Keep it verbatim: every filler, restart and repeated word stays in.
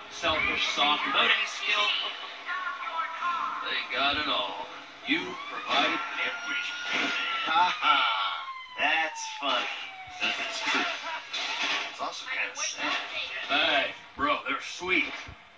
selfish, soft, without any skill. They got it all. You provided everything. Ha ha. That's funny. It's true. It's also kind of sad. Hey, bro, they're sweet.